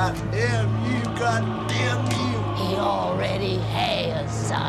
Goddamn you, goddamn you. He already has, son.